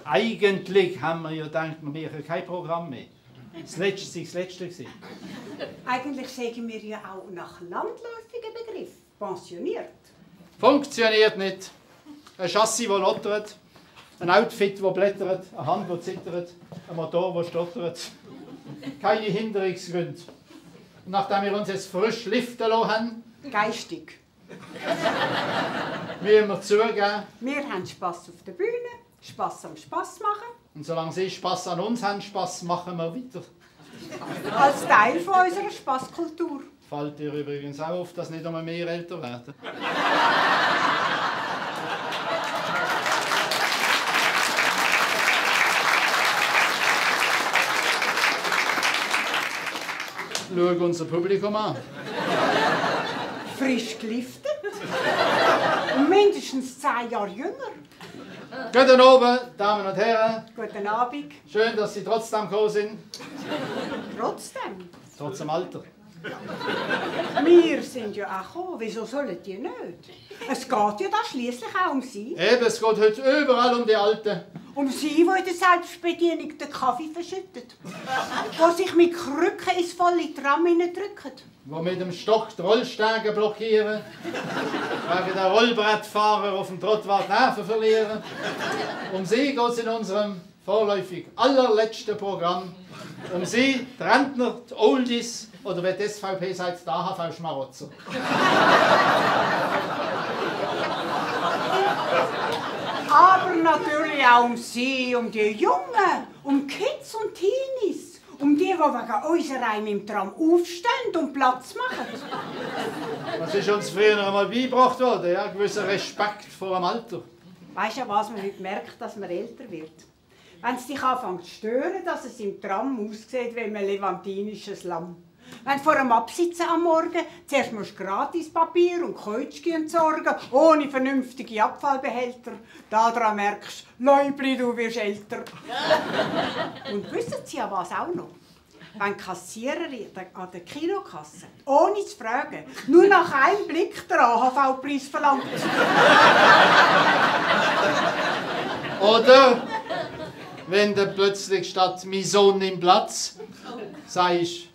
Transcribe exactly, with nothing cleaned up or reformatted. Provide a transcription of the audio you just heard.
Eigentlich haben wir ja gedacht, wir machen kein Programm mehr. Das letzte war das letzte. Eigentlich sagen wir ja auch nach landläufigen Begriff pensioniert. Funktioniert nicht. Ein Chassis, das lottert, ein Outfit, das blättert, eine Hand, die zittert, ein Motor, der stottert. Keine Hinderungsgründe. Und nachdem wir uns jetzt frisch liften lassen haben, Geistig. müssen wir zugeben, Wir haben Spass auf der Bühne, Spass am Spass machen. und solange Sie Spass an uns haben, Spass machen wir weiter. Als Teil von unserer Spasskultur. Fällt dir übrigens auch auf, dass nicht einmal mehr älter werden? Schau unser Publikum an. Frisch geliftet. Und mindestens zehn Jahre jünger. Guten Abend, Damen und Herren. Guten Abend. Schön, dass Sie trotzdem gekommen sind. Trotzdem. Trotz dem Alter. Wir sind ja auch gekommen. Wieso sollen die nicht? Es geht ja da schliesslich auch um Sie. Eben, es geht heute überall um die Alten. Um Sie, die in der Selbstbedienung den Kaffee verschüttet. Die sich mit Krücken ins volle Tram drücken. Die mit dem Stock die Rollstege blockieren. Wegen der Rollbrettfahrer auf dem Trottoir die Nerven verlieren. Um Sie geht es in unserem vorläufig allerletzten Programm. Um Sie, die Rentner, die Oldies oder wie die S V P sagt, die A H V-Schmarotzer. Aber natürlich auch um Sie, um die Jungen, um Kids und Teenies. Um die, die wegen unserer Reim im Tram aufstehen und Platz machen. Das ist uns früher einmal beigebracht worden, ja, gewisser Respekt vor dem Alter. Weißt du, was man heute merkt, dass man älter wird? Wenn es dich anfängt zu stören, dass es im Tram aussieht wie ein levantinisches Lamm. Wenn du vor dem Absitzen am Morgen zuerst musst Gratispapier und Keutschki entsorgen, ohne vernünftige Abfallbehälter, daran merkst du, Leubli, du wirst älter. Und wissen Sie ja was auch noch? Wenn die Kassiererin an der Kinokasse, ohne zu fragen, nur nach einem Blick den A H V-Preis verlangt. Oder wenn du plötzlich statt «Mein Sohn nimmt Platz» sagst